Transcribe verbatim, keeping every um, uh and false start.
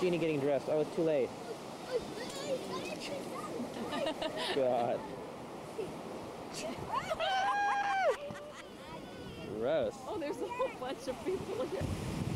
Jeannie getting dressed. Oh, it's too late. God. Gross. Oh, there's a whole bunch of people here.